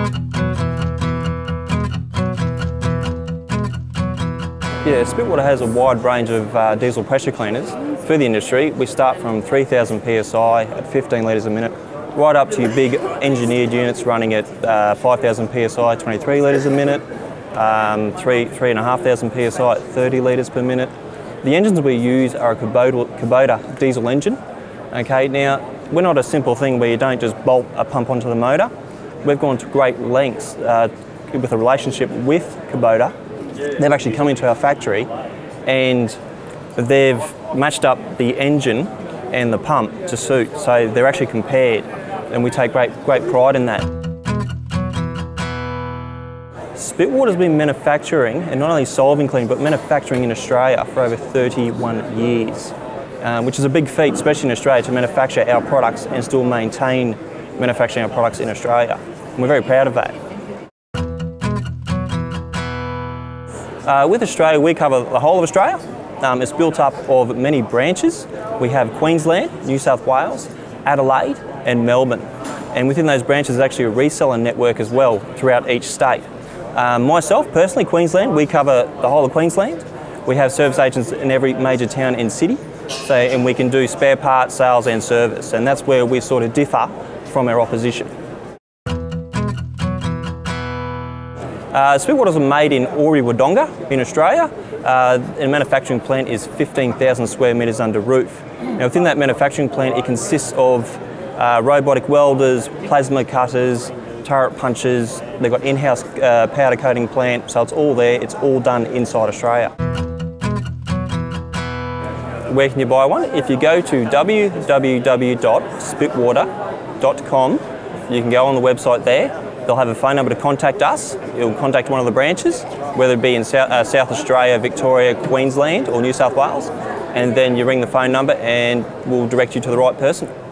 Yeah, Spitwater has a wide range of diesel pressure cleaners for the industry. We start from 3,000 PSI at 15 litres a minute, right up to your big engineered units running at 5,000 PSI, 23 litres a minute, 3,500 PSI at 30 litres per minute. The engines we use are a Kubota diesel engine. Okay, now we're not a simple thing where you don't just bolt a pump onto the motor. We've gone to great lengths with a relationship with Kubota. They've actually come into our factory and they've matched up the engine and the pump to suit, so they're actually compared, and we take great pride in that. Spitwater's been manufacturing, and not only solving clean, but manufacturing in Australia for over 31 years, which is a big feat, especially in Australia, to manufacture our products and still maintain manufacturing our products in Australia. And we're very proud of that. With Australia, we cover the whole of Australia. It's built up of many branches. We have Queensland, New South Wales, Adelaide and Melbourne. And within those branches, there's actually a reseller network as well throughout each state. Myself, personally, Queensland, we cover the whole of Queensland. We have service agents in every major town and city, and we can do spare parts, sales and service. And that's where we sort of differ from our opposition. Spitwaters are made in Albury-Wodonga in Australia. The manufacturing plant is 15,000 square metres under roof. Now within that manufacturing plant, it consists of robotic welders, plasma cutters, turret punchers. They've got in-house powder coating plant, so it's all there. It's all done inside Australia. Where can you buy one? If you go to www.spitwater.com, you can go on the website there. They'll have a phone number to contact us. You'll contact one of the branches, whether it be in South Australia, Victoria, Queensland or New South Wales, and then you ring the phone number and we'll direct you to the right person.